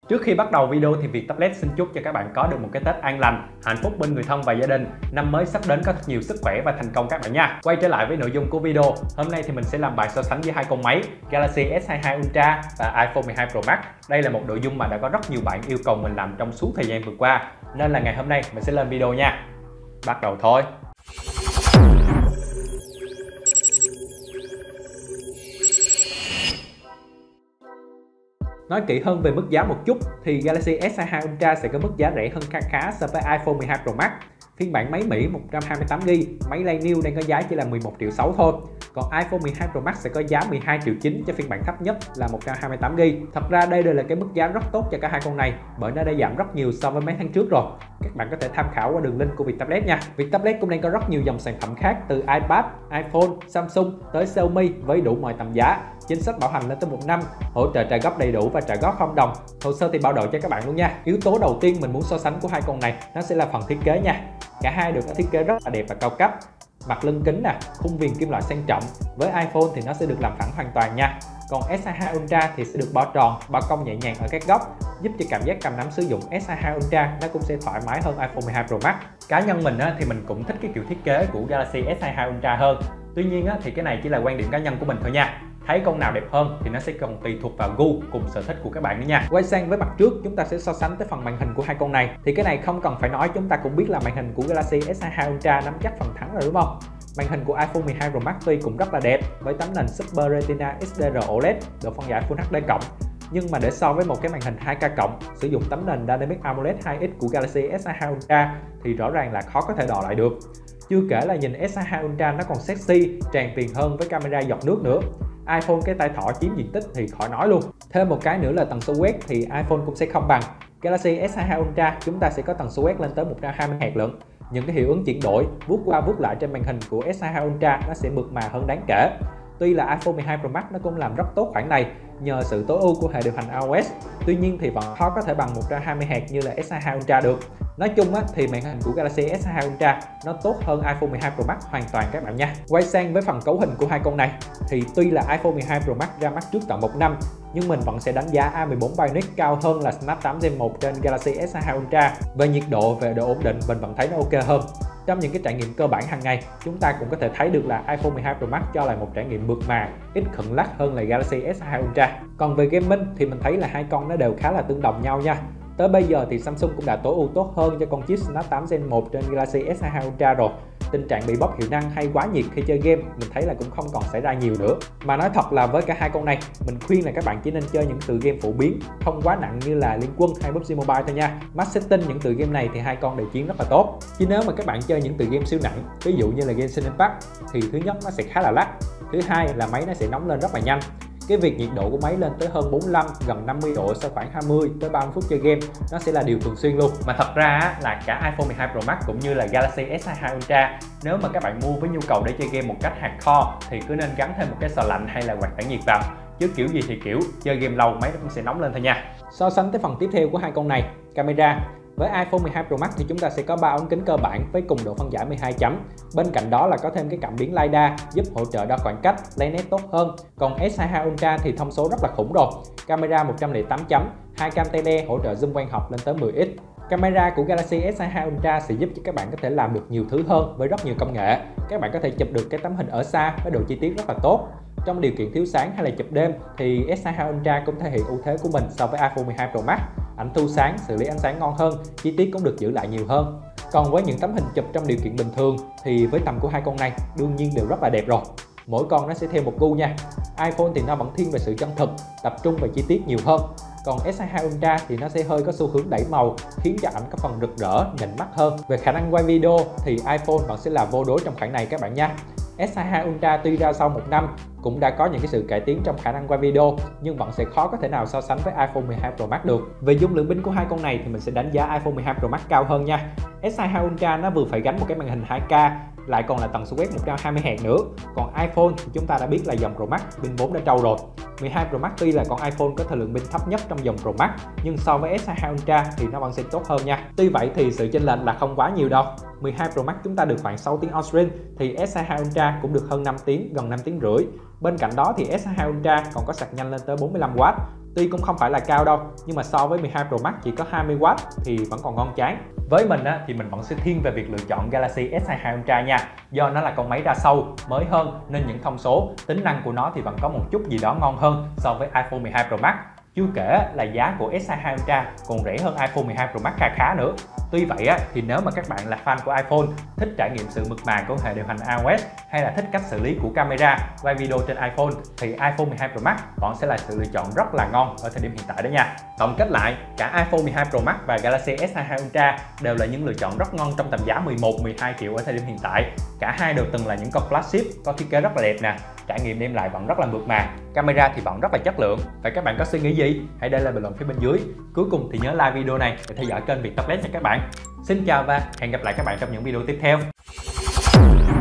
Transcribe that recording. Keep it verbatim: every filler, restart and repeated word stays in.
Trước khi bắt đầu video thì Viettablet xin chúc cho các bạn có được một cái Tết an lành, hạnh phúc bên người thân và gia đình. Năm mới sắp đến có thật nhiều sức khỏe và thành công các bạn nha. Quay trở lại với nội dung của video, hôm nay thì mình sẽ làm bài so sánh với hai con máy Galaxy S hai mươi hai Ultra và iPhone mười hai Pro Max. Đây là một nội dung mà đã có rất nhiều bạn yêu cầu mình làm trong suốt thời gian vừa qua, nên là ngày hôm nay mình sẽ lên video nha. Bắt đầu thôi. Nói kỹ hơn về mức giá một chút thì Galaxy S hai mươi hai Ultra sẽ có mức giá rẻ hơn khá khá so với iPhone mười hai Pro Max. Phiên bản máy Mỹ một trăm hai mươi tám gi ga bai, máy Light New đang có giá chỉ là mười một triệu sáu thôi. Còn iPhone mười hai Pro Max sẽ có giá mười hai triệu chín cho phiên bản thấp nhất là một trăm hai mươi tám gi ga bai. Thật ra đây đều là cái mức giá rất tốt cho cả hai con này bởi nó đã giảm rất nhiều so với mấy tháng trước rồi. Các bạn có thể tham khảo qua đường link của Viettablet nha. Viettablet cũng đang có rất nhiều dòng sản phẩm khác từ iPad, iPhone, Samsung tới Xiaomi với đủ mọi tầm giá. Chính sách bảo hành lên tới một năm, hỗ trợ trả góp đầy đủ và trả góp không đồng. Hồ sơ thì bao đổi cho các bạn luôn nha. Yếu tố đầu tiên mình muốn so sánh của hai con này nó sẽ là phần thiết kế nha. Cả hai đều có thiết kế rất là đẹp và cao cấp. Mặt lưng kính nè, khung viền kim loại sang trọng. Với iPhone thì nó sẽ được làm phẳng hoàn toàn nha. Còn S hai mươi hai Ultra thì sẽ được bo tròn, bao cong nhẹ nhàng ở các góc, giúp cho cảm giác cầm nắm sử dụng S hai mươi hai Ultra nó cũng sẽ thoải mái hơn iPhone mười hai Pro Max. Cá nhân mình á, thì mình cũng thích cái kiểu thiết kế của Galaxy S hai mươi hai Ultra hơn. Tuy nhiên á, thì cái này chỉ là quan điểm cá nhân của mình thôi nha. Thấy con nào đẹp hơn thì nó sẽ còn tùy thuộc vào gu cùng sở thích của các bạn nữa nha. Quay sang với mặt trước, chúng ta sẽ so sánh tới phần màn hình của hai con này. Thì cái này không cần phải nói, chúng ta cũng biết là màn hình của Galaxy S hai mươi hai Ultra nắm chắc phần thắng rồi đúng không? Màn hình của iPhone mười hai Pro Max tuy cũng rất là đẹp với tấm nền Super Retina ích đê rờ ô led, độ phân giải Full hát đê cộng. Nhưng mà để so với một cái màn hình hai K cộng sử dụng tấm nền Dynamic AMOLED hai X của Galaxy S hai mươi hai Ultra thì rõ ràng là khó có thể đo lại được. Chưa kể là nhìn S hai mươi hai Ultra nó còn sexy, tràn tiền hơn với camera giọt nước nữa. iPhone cái tay thỏ chiếm diện tích thì khỏi nói luôn. Thêm một cái nữa là tần số quét thì iPhone cũng sẽ không bằng. Galaxy S hai mươi hai Ultra chúng ta sẽ có tần số quét lên tới một trăm hai mươi héc lận. Những cái hiệu ứng chuyển đổi, vuốt qua vuốt lại trên màn hình của S hai mươi hai Ultra nó sẽ mượt mà hơn đáng kể. Tuy là iPhone mười hai Pro Max nó cũng làm rất tốt khoản này nhờ sự tối ưu của hệ điều hành iOS, tuy nhiên thì vẫn khó có thể bằng một trăm hai mươi héc như là S hai mươi hai Ultra được. Nói chung á, thì màn hình của Galaxy S hai mươi hai Ultra nó tốt hơn iPhone mười hai Pro Max hoàn toàn các bạn nha. Quay sang với phần cấu hình của hai con này thì tuy là iPhone mười hai Pro Max ra mắt trước tận một năm nhưng mình vẫn sẽ đánh giá A mười bốn Bionic cao hơn là Snap tám Gen một trên Galaxy S hai mươi hai Ultra. Về nhiệt độ, về độ ổn định mình vẫn thấy nó ok hơn. Trong những cái trải nghiệm cơ bản hàng ngày, chúng ta cũng có thể thấy được là iPhone mười hai Pro Max cho lại một trải nghiệm mượt mà, ít khựng lắc hơn là Galaxy S hai mươi hai Ultra. Còn về gaming thì mình thấy là hai con nó đều khá là tương đồng nhau nha. Tới bây giờ thì Samsung cũng đã tối ưu tốt hơn cho con chip Snap tám Gen một trên Galaxy S hai mươi hai Ultra rồi. Tình trạng bị bóc hiệu năng hay quá nhiệt khi chơi game mình thấy là cũng không còn xảy ra nhiều nữa. Mà nói thật là với cả hai con này, mình khuyên là các bạn chỉ nên chơi những tựa game phổ biến, không quá nặng như là Liên Quân hay pê u bê giê Mobile thôi nha. Max setting những tựa game này thì hai con đều chiến rất là tốt. Chứ nếu mà các bạn chơi những tựa game siêu nặng, ví dụ như là Genshin Impact thì thứ nhất nó sẽ khá là lắc, thứ hai là máy nó sẽ nóng lên rất là nhanh. Cái việc nhiệt độ của máy lên tới hơn bốn mươi lăm gần năm mươi độ sau khoảng hai mươi tới ba mươi phút chơi game nó sẽ là điều thường xuyên luôn. Mà thật ra là cả iPhone mười hai Pro Max cũng như là Galaxy S hai mươi hai Ultra, nếu mà các bạn mua với nhu cầu để chơi game một cách hardcore thì cứ nên gắn thêm một cái sờ lạnh hay là quạt tản nhiệt vào, chứ kiểu gì thì kiểu chơi game lâu máy nó cũng sẽ nóng lên thôi nha. So sánh tới phần tiếp theo của hai con này, camera. Với iPhone mười hai Pro Max thì chúng ta sẽ có ba ống kính cơ bản với cùng độ phân giải mười hai chấm. Bên cạnh đó là có thêm cái cảm biến LiDAR giúp hỗ trợ đo khoảng cách, lấy nét tốt hơn. Còn S hai mươi hai Ultra thì thông số rất là khủng rồi. Camera một trăm lẻ tám chấm, hai cam tele hỗ trợ zoom quang học lên tới mười x. Camera của Galaxy S hai mươi hai Ultra sẽ giúp cho các bạn có thể làm được nhiều thứ hơn với rất nhiều công nghệ. Các bạn có thể chụp được cái tấm hình ở xa với độ chi tiết rất là tốt. Trong điều kiện thiếu sáng hay là chụp đêm thì S hai mươi hai Ultra cũng thể hiện ưu thế của mình so với iPhone mười hai Pro Max. Ảnh thu sáng, xử lý ánh sáng ngon hơn, chi tiết cũng được giữ lại nhiều hơn. Còn với những tấm hình chụp trong điều kiện bình thường thì với tầm của hai con này đương nhiên đều rất là đẹp rồi. Mỗi con nó sẽ theo một gu nha. iPhone thì nó vẫn thiên về sự chân thực, tập trung vào chi tiết nhiều hơn. Còn S hai mươi hai Ultra thì nó sẽ hơi có xu hướng đẩy màu, khiến cho ảnh có phần rực rỡ, nhìn mắt hơn. Về khả năng quay video thì iPhone vẫn sẽ là vô đối trong khoản này các bạn nha. S hai mươi hai Ultra tuy ra sau một năm cũng đã có những cái sự cải tiến trong khả năng quay video nhưng vẫn sẽ khó có thể nào so sánh với iPhone mười hai Pro Max được. Về dung lượng pin của hai con này thì mình sẽ đánh giá iPhone mười hai Pro Max cao hơn nha. S hai mươi hai Ultra nó vừa phải gánh một cái màn hình hai K lại còn là tần số quét một trăm hai mươi héc nữa. Còn iPhone thì chúng ta đã biết là dòng Pro Max pin vốn đã trâu rồi. mười hai Pro Max tuy là con iPhone có thời lượng pin thấp nhất trong dòng Pro Max nhưng so với S hai mươi hai Ultra thì nó vẫn sẽ tốt hơn nha. Tuy vậy thì sự chênh lệch là không quá nhiều đâu. mười hai Pro Max chúng ta được khoảng sáu tiếng on-screen thì S hai mươi hai Ultra cũng được hơn năm tiếng, gần năm tiếng rưỡi. Bên cạnh đó thì S hai mươi hai Ultra còn có sạc nhanh lên tới bốn mươi lăm oát. Tuy cũng không phải là cao đâu, nhưng mà so với mười hai Pro Max chỉ có hai mươi oát thì vẫn còn ngon chán. Với mình á, thì mình vẫn sẽ thiên về việc lựa chọn Galaxy S hai mươi hai Ultra nha. Do nó là con máy ra sâu, mới hơn nên những thông số, tính năng của nó thì vẫn có một chút gì đó ngon hơn so với iPhone mười hai Pro Max. Chưa kể là giá của S hai mươi hai Ultra còn rẻ hơn iPhone mười hai Pro Max khá khá nữa. Tuy vậy á, thì nếu mà các bạn là fan của iPhone, thích trải nghiệm sự mượt mà của hệ điều hành iOS hay là thích cách xử lý của camera quay video trên iPhone thì iPhone mười hai Pro Max vẫn sẽ là sự lựa chọn rất là ngon ở thời điểm hiện tại đó nha. Tổng kết lại, cả iPhone mười hai Pro Max và Galaxy S hai mươi hai Ultra đều là những lựa chọn rất ngon trong tầm giá mười một mười hai triệu ở thời điểm hiện tại. Cả hai đều từng là những con flagship có thiết kế rất là đẹp nè, trải nghiệm đem lại vẫn rất là mượt mà, camera thì vẫn rất là chất lượng. Vậy các bạn có suy nghĩ gì? Hãy để lại bình luận phía bên dưới. Cuối cùng thì nhớ like video này để theo dõi kênh Viettoplet nha các bạn. Xin chào và hẹn gặp lại các bạn trong những video tiếp theo.